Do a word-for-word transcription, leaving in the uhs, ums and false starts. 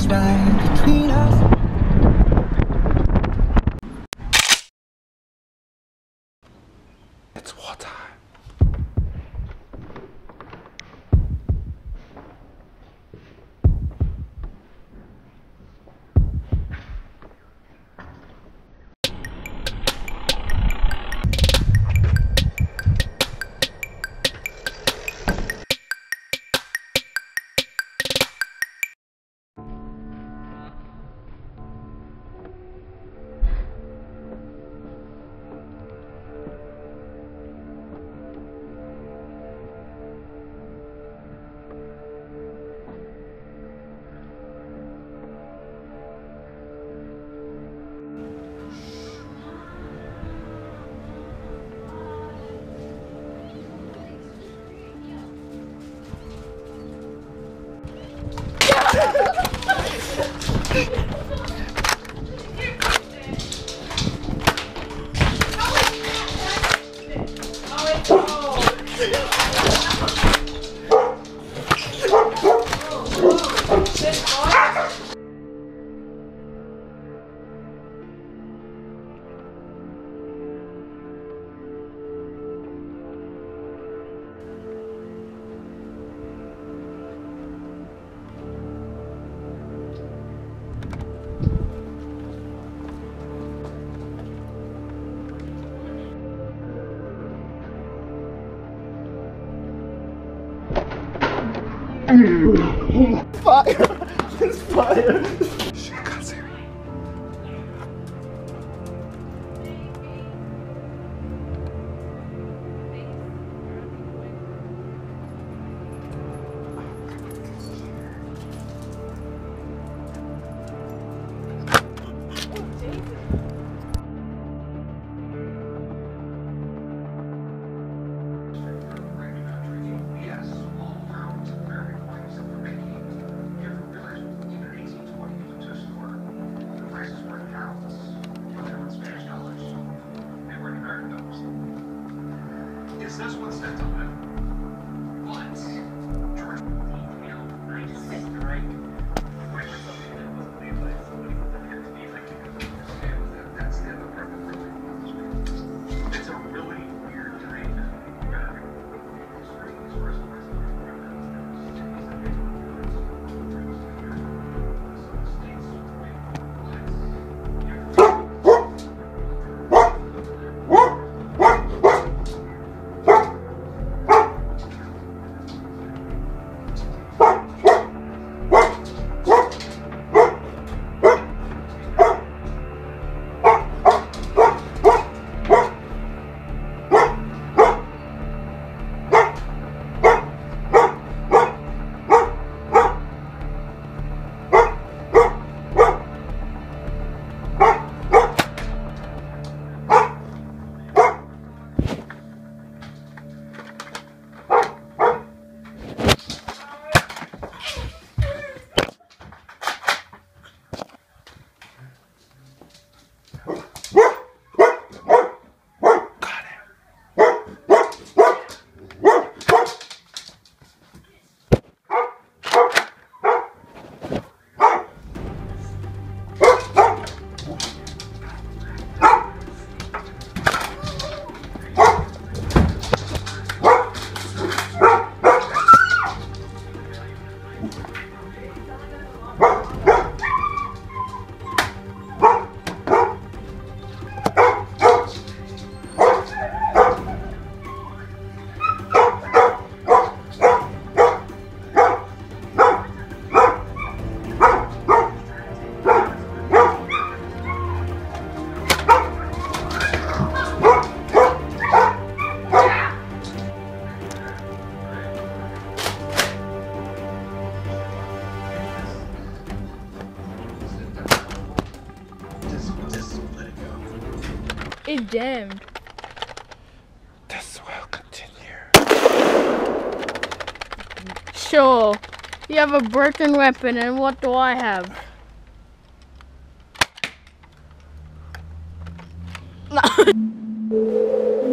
is right between us. It's war time. Fire! It's fire! Is this what's sent on it? What? George, you know, I just said the right. Wait for something that wasn't made by somebody with an ear to be like, understand that that's the other part that really bothers me. It's a really weird time in America. It jammed. This will continue. Sure. You have a broken weapon, and what do I have? No.